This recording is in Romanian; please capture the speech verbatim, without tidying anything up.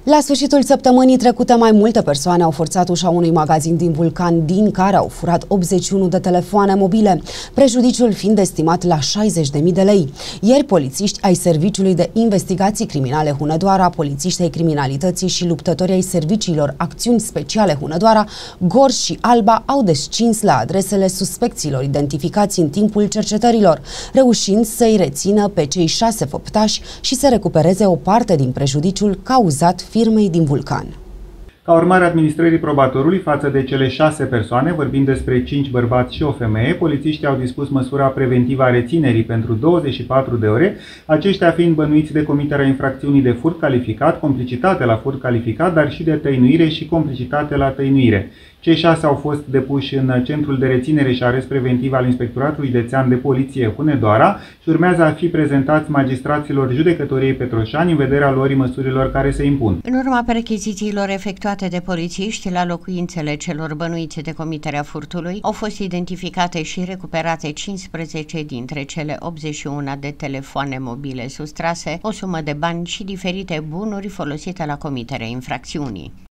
La sfârșitul săptămânii trecute, mai multe persoane au forțat ușa unui magazin din Vulcan, din care au furat optzeci și unu de telefoane mobile, prejudiciul fiind estimat la șaizeci de mii de lei. Ieri, polițiști ai Serviciului de Investigații Criminale Hunedoara, polițiști ai criminalității și luptători ai serviciilor Acțiuni Speciale Hunedoara, Gorj și Alba au descins la adresele suspecților identificați în timpul cercetărilor, reușind să-i rețină pe cei șase făptași și să recupereze o parte din prejudiciul cauzat firmei din Vulcan. Ca urmare a administrării probatorului față de cele șase persoane, vorbind despre cinci bărbați și o femeie, polițiștii au dispus măsura preventivă a reținerii pentru douăzeci și patru de ore, aceștia fiind bănuiți de comiterea infracțiunii de furt calificat, complicitate la furt calificat, dar și de tăinuire și complicitate la tăinuire. Cei șase au fost depuși în Centrul de Reținere și Arest Preventiv al Inspectoratului Județean de Poliție Hunedoara și urmează a fi prezentați magistraților Judecătoriei Petroșani în vederea luării măsurilor care se impun. În urma perchezițiilor efectuate de polițiști la locuințele celor bănuiți de comiterea furtului, au fost identificate și recuperate cincisprezece dintre cele optzeci și unu de telefoane mobile sustrase, o sumă de bani și diferite bunuri folosite la comiterea infracțiunii.